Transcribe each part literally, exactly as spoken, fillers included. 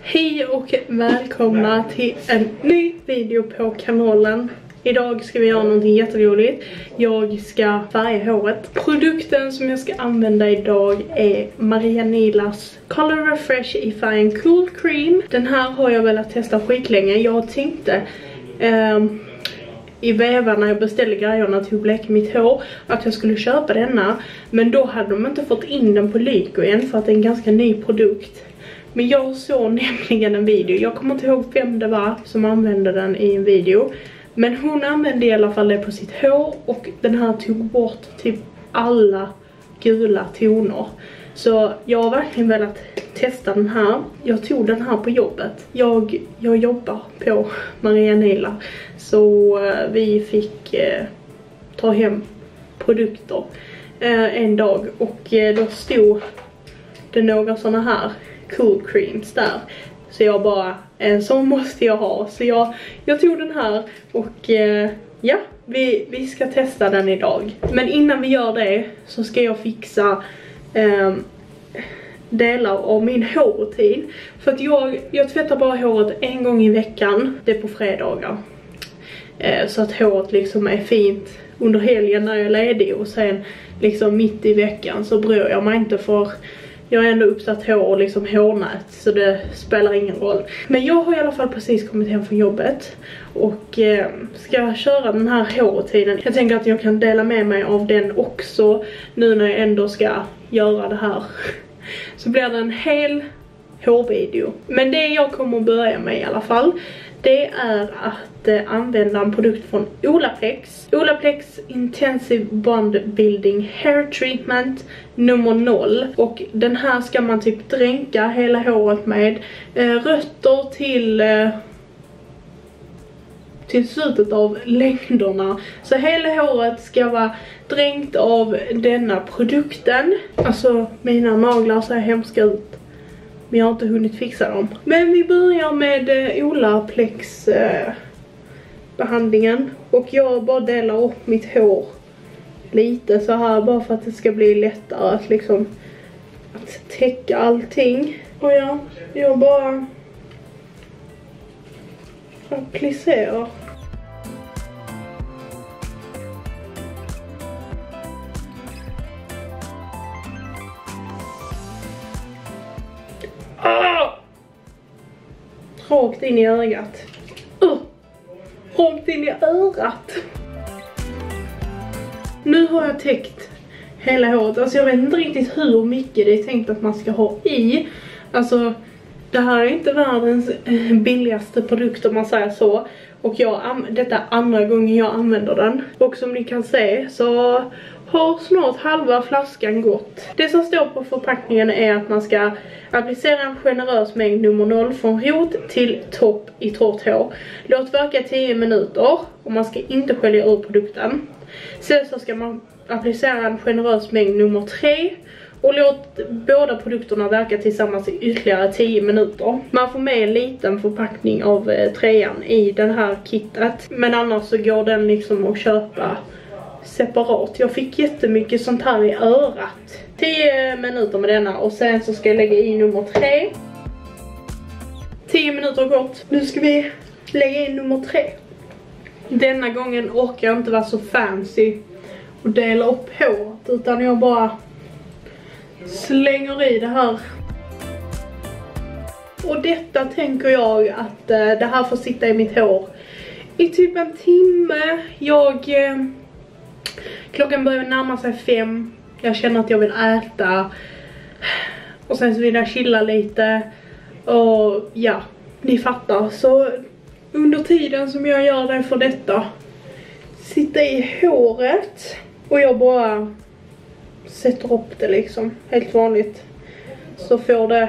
Hej och välkomna till en ny video på kanalen. Idag ska vi göra någonting jätteroligt. Jag ska färga håret. Produkten som jag ska använda idag är Maria Nilas Color Refresh i färgen Cool Cream. Den här har jag velat testa skitlänge. Jag tänkte eh, i vevan när jag beställde grejerna till att bleka mitt hår att jag skulle köpa denna. Men då hade de inte fått in den på Lyko än för att det är en ganska ny produkt. Men jag såg nämligen en video. Jag kommer inte ihåg vem det var som använde den i en video. Men hon använde i alla fall det på sitt hår. Och den här tog bort typ alla gula toner. Så jag har verkligen velat testa den här. Jag tog den här på jobbet. Jag, jag jobbar på Maria Nila. Så uh, vi fick uh, ta hem produkter uh, en dag. Och uh, då stod det några såna här Cool Creams där. Så jag bara, en sån måste jag ha. Så jag, jag tog den här och eh, ja, vi, vi ska testa den idag. Men innan vi gör det så ska jag fixa eh, delar av min hårrutin. För att jag, jag tvättar bara håret en gång i veckan. Det är på fredagar. Eh, så att håret liksom är fint under helgen när jag är ledig. Och sen liksom mitt i veckan så bryr jag mig inte för... Jag har ändå uppsatt hår och liksom hårnät, så det spelar ingen roll. Men jag har i alla fall precis kommit hem från jobbet och eh, ska köra den här hårrutinen. Jag tänker att jag kan dela med mig av den också nu när jag ändå ska göra det här. Så blir det en hel hårvideo. Men det jag kommer att börja med i alla fall, det är att eh, använda en produkt från Olaplex. Olaplex Intensive Bond Building Hair Treatment nummer noll. Och den här ska man typ dränka hela håret med. Eh, rötter till... Eh, till slutet av längderna. Så hela håret ska vara dränkt av denna produkten. Alltså mina naglar ser hemska ut. Men jag har inte hunnit fixa dem. Men vi börjar med eh, Olaplex eh, behandlingen. Och jag bara delar upp mitt hår lite så här. Bara för att det ska bli lättare att liksom att täcka allting. Och ja, jag bara applicerar. Ah! Rakt in i ögat. Uh! Rakt in i örat. Nu har jag täckt hela håret. Alltså jag vet inte riktigt hur mycket det är tänkt att man ska ha i. Alltså det här är inte världens billigaste produkt om man säger så. Och jag, detta är andra gången jag använder den. Och som ni kan se så har snart halva flaskan gått. Det som står på förpackningen är att man ska applicera en generös mängd nummer noll från rot till topp i torrt hår. Låt verka tio minuter och man ska inte skölja ur produkten. Sen så ska man applicera en generös mängd nummer tre och låt båda produkterna verka tillsammans i ytterligare tio minuter. Man får med en liten förpackning av eh, trean i den här kittet. Men annars så går den liksom att köpa separat. Jag fick jättemycket sånt här i örat. tio minuter med denna och sen så ska jag lägga i nummer tre. tio minuter har gått. Nu ska vi lägga in nummer tre. Denna gången orkar jag inte vara så fancy och dela upp håret utan jag bara slänger i det här. Och detta tänker jag att eh, det här får sitta i mitt hår i typ en timme. Jag... Eh, klockan börjar närma sig fem. Jag känner att jag vill äta. Och sen så vill jag chilla lite. Och ja, ni fattar. Så under tiden som jag gör det för detta, sitta i håret. Och jag bara sätter upp det liksom. Helt vanligt. Så får det...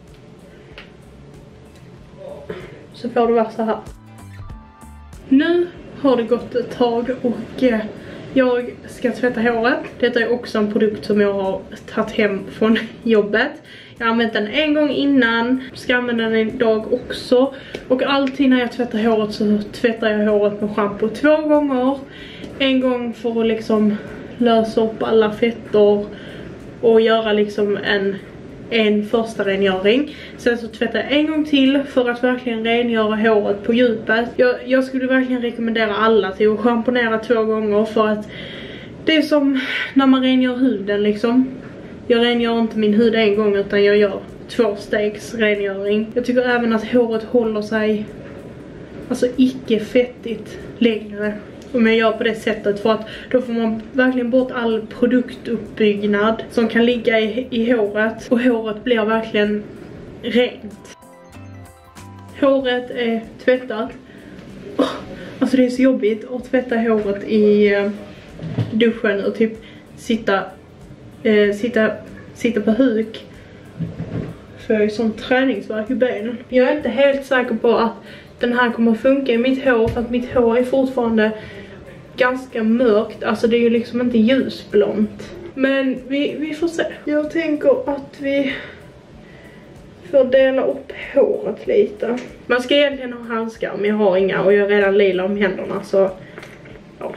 Så får det vara så här. Nu har det gått ett tag och... Eh, jag ska tvätta håret. Detta är också en produkt som jag har tagit hem från jobbet. Jag har använt den en gång innan. Ska använda den idag också. Och alltid när jag tvättar håret så tvättar jag håret med shampoo två gånger. En gång för att liksom lösa upp alla fetter. Och göra liksom en en första rengöring. Sen så tvättar jag en gång till för att verkligen rengöra håret på djupet. Jag, jag skulle verkligen rekommendera alla till att schamponera två gånger, för att det är som när man rengör huden liksom. Jag rengör inte min hud en gång utan jag gör två stegs rengöring. Jag tycker även att håret håller sig alltså icke fettigt längre om jag gör på det sättet, för att då får man verkligen bort all produktuppbyggnad som kan ligga i, i håret, och håret blir verkligen rent. Håret är tvättat. Oh, alltså det är så jobbigt att tvätta håret i uh, duschen och typ sitta uh, sitta, sitta på huk, för jag är sån träningsvärk i benen. Jag är inte helt säker på att den här kommer att funka i mitt hår, för att mitt hår är fortfarande ganska mörkt. Alltså det är ju liksom inte ljusblont. Men vi, vi får se. Jag tänker att vi får dela upp håret lite. Man ska egentligen ha handskar, men jag har inga och jag är redan lila om händerna, så ja.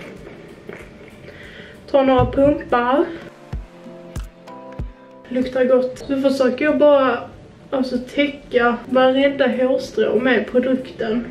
Ta några pumpar. Luktar gott. Så försöker jag bara alltså täcka varenda hårstrå med produkten.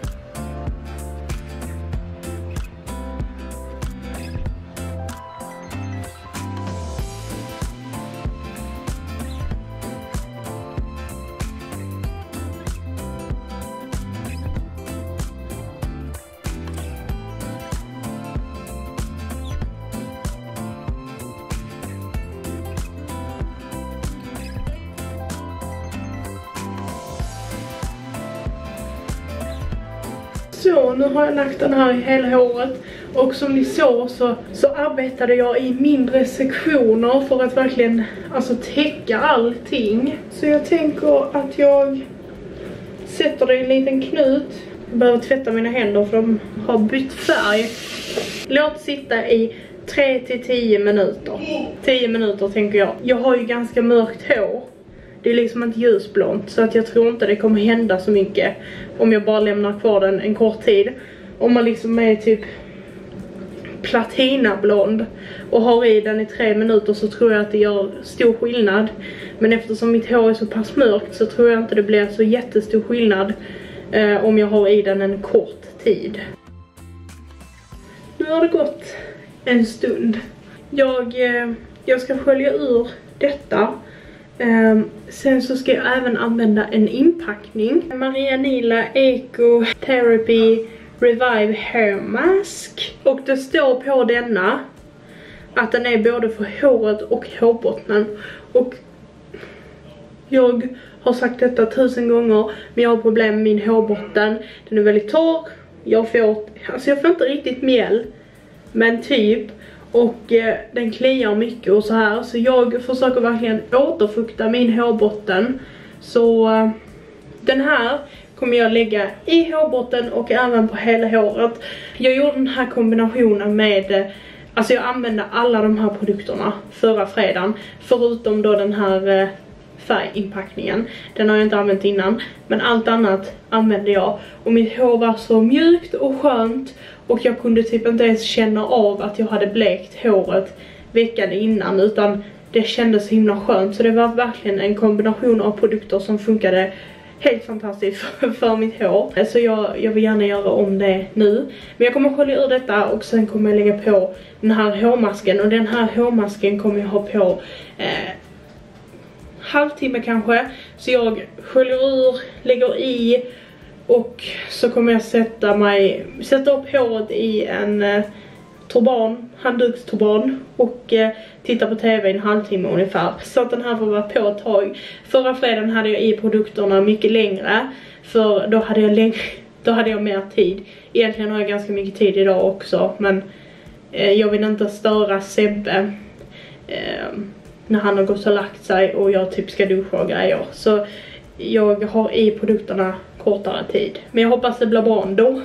Så, nu har jag lagt den här i hela håret. Och som ni såg så, så arbetade jag i mindre sektioner för att verkligen alltså täcka allting. Så jag tänker att jag sätter det i en liten knut. Jag behöver tvätta mina händer för de har bytt färg. Låt sitta i tre till tio minuter. tio minuter tänker jag. Jag har ju ganska mörkt hår. Det är liksom inte ljusblont, så att jag tror inte det kommer hända så mycket om jag bara lämnar kvar den en kort tid. Om man liksom är typ platinablond och har i den i tre minuter så tror jag att det gör stor skillnad. Men eftersom mitt hår är så pass mörkt så tror jag inte det blir så jättestor skillnad eh, om jag har i den en kort tid. Nu har det gått en stund. Jag, eh, jag ska skölja ur detta. Um, sen så ska jag även använda en inpackning. Maria Nila Eco Therapy Revive Hair Mask. Och det står på denna att den är både för håret och hårbottnen. Och jag har sagt detta tusen gånger, men jag har problem med min hårbotten. Den är väldigt torr. Jag får, alltså jag får inte riktigt mjäll, men typ. Och eh, den kliar mycket och så här. Så jag försöker verkligen återfukta min hårbotten. Så eh, den här kommer jag lägga i hårbotten och även på hela håret. Jag gjorde den här kombinationen med eh, alltså jag använde alla de här produkterna förra fredagen. Förutom då den här eh, färginpackningen. Den har jag inte använt innan. Men allt annat använde jag. Och mitt hår var så mjukt och skönt. Och jag kunde typ inte ens känna av att jag hade blekt håret veckan innan. Utan det kändes så himla skönt. Så det var verkligen en kombination av produkter som funkade helt fantastiskt för, för mitt hår. Så jag, jag vill gärna göra om det nu. Men jag kommer skölja ur detta och sen kommer jag lägga på den här hårmasken. Och den här hårmasken kommer jag ha på eh, halvtimme kanske. Så jag sköljer ur, lägger i. Och så kommer jag sätta mig, sätta upp håret i en eh, turban, handduksturban. Och eh, titta på tv i en halvtimme ungefär. Så att den här får vara på ett tag. Förra fredagen hade jag i produkterna mycket längre. För då hade jag, läng då hade jag mer tid. Egentligen har jag ganska mycket tid idag också. Men eh, jag vill inte störa Sebbe. Eh, när han har gått och lagt sig och jag typ ska duscha och grejer. Så jag har i produkterna kortare tid. Men jag hoppas det blir bra ändå.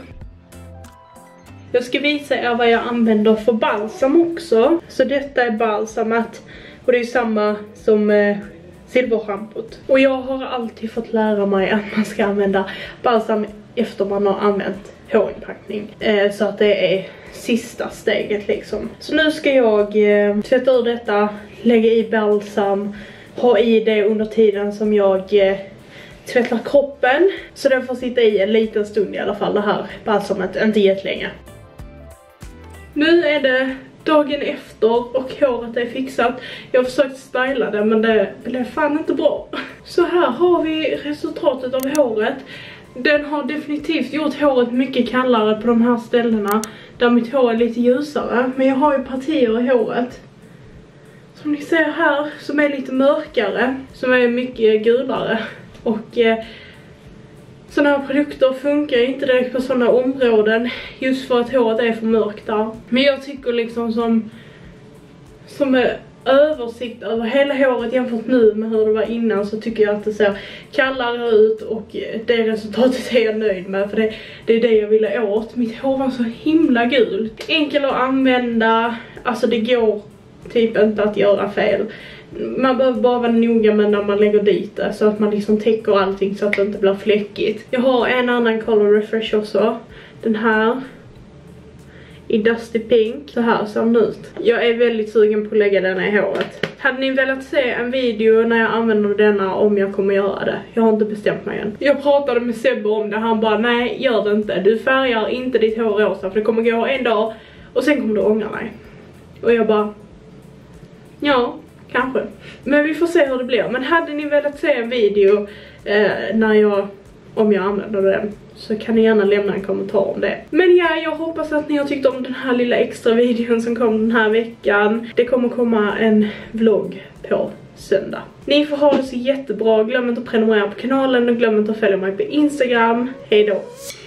Jag ska visa er vad jag använder för balsam också. Så detta är balsamet. Och det är samma som eh, silverschampot. Och jag har alltid fått lära mig att man ska använda balsam efter man har använt hårinpackning. Eh, så att det är sista steget liksom. Så nu ska jag eh, tvätta ur detta, lägga i balsam, ha i det under tiden som jag eh, tvättar kroppen. Så den får sitta i en liten stund i alla fall, det här balsamet, inte jättelänge. Nu är det dagen efter och håret är fixat. Jag har försökt styla det men det blev fan inte bra. Så här har vi resultatet av håret. Den har definitivt gjort håret mycket kallare på de här ställena där mitt hår är lite ljusare. Men jag har ju partier i håret som ni ser här som är lite mörkare, som är mycket gulare. Och eh, sådana här produkter funkar inte direkt på sådana områden just för att håret är för mörkt där. Men jag tycker liksom som som är översikt över hela håret jämfört nu med hur det var innan, så tycker jag att det ser kallare ut och det resultatet är jag nöjd med, för det, det är det jag ville åt. Mitt hår var så himla gult. Enkel att använda, alltså det går typ inte att göra fel. Man behöver bara vara noga med när man lägger dit det, så att man liksom täcker allting så att det inte blir fläckigt. Jag har en annan color refresh också. Den här i Dusty Pink. Så här ser den ut. Jag är väldigt sugen på att lägga denna i håret. Hade ni velat se en video när jag använder denna, om jag kommer göra det? Jag har inte bestämt mig än. Jag pratade med Sebbe om det. Han bara, nej gör det inte. Du färgar inte ditt hår rosa, för det kommer gå en dag och sen kommer du ångra dig. Och jag bara, ja, kanske. Men vi får se hur det blir. Men hade ni velat se en video eh, när jag, om jag använder den, så kan ni gärna lämna en kommentar om det. Men ja, jag hoppas att ni har tyckt om den här lilla extra videon som kom den här veckan. Det kommer komma en vlogg på söndag. Ni får ha det så jättebra. Glöm inte att prenumerera på kanalen och glöm inte att följa mig på Instagram. Hej då!